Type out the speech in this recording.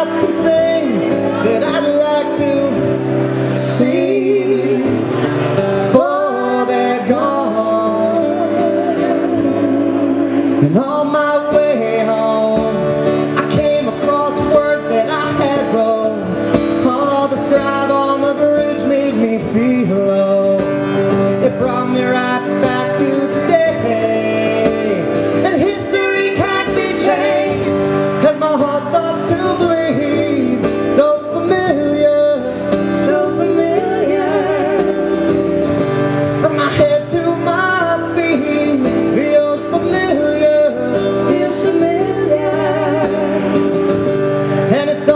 about some things that I'd like to see before they're gone. And on my way home, I came across words that I had wrote. All the scribe on the bridge made me feel low. It brought me right back to the day, and history can't be changed as my heart starts to bleed. So familiar, so familiar. From my head to my feet, feels familiar, feels familiar. And it